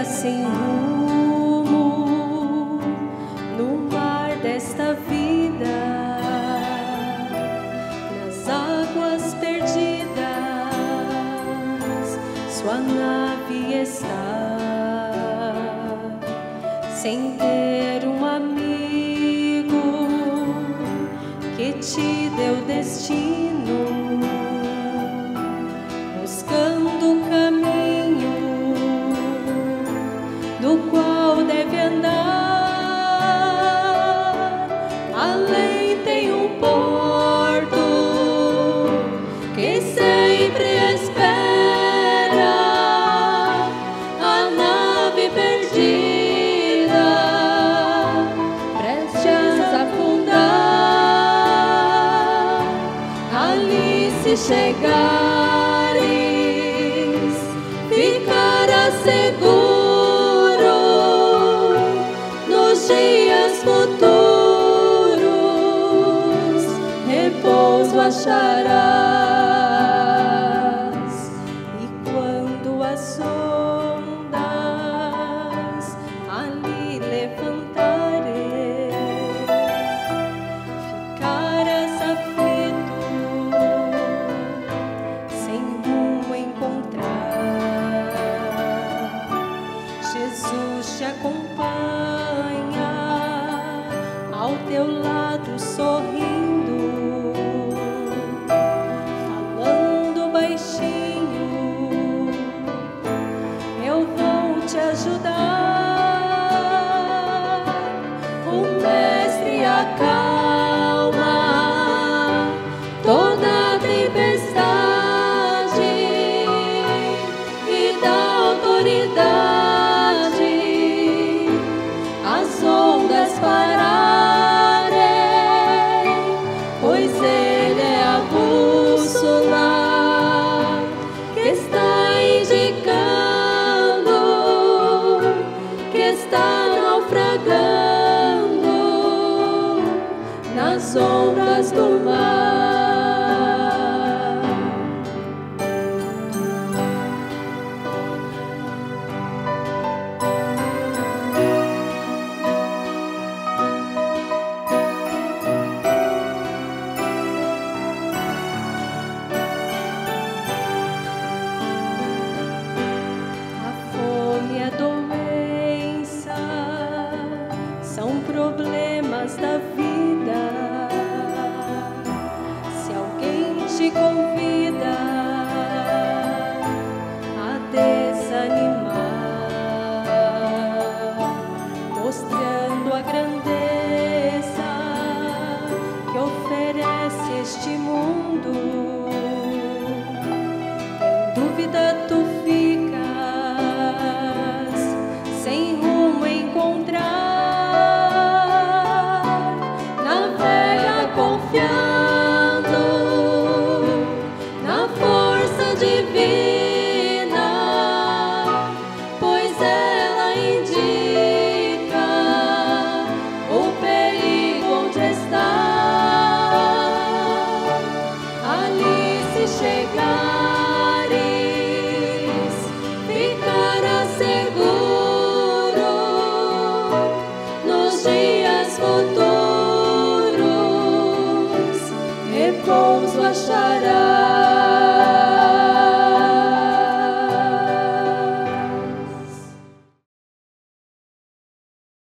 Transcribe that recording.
navega sem rumo no mar desta vida, nas águas perdidas, sua nave está, sem ter um amigo que te deu destino, buscando o caminho no qual deve andar. Além tem um porto que sempre espera a nave perdida, prestes a afundar. Ali se chegares, ficarás seguro nos dias futuros, repouso acharás. E quando as ondas ali levantarem, ficarás aflito, sem rumo encontrar. Jesus te acompanha, ao teu lado sorrindo, falando baixinho: eu vou te ajudar. O mestre acalma toda tempestade e dá autoridade às ondas pararem, pois ele é a bússola que está indicando que está naufragando nas ondas do mar. A fome e a doença são problemas da vida. Se alguém te convida a desanimar, mostrando a grandeza que oferece este mundo, em dúvida tu ficas, sem rumo encontrar. Navega confiando na força divina, pois ela indica o perigo onde está. Ali se chegares, ficarás seguro nos dias futuros, repouso acharás.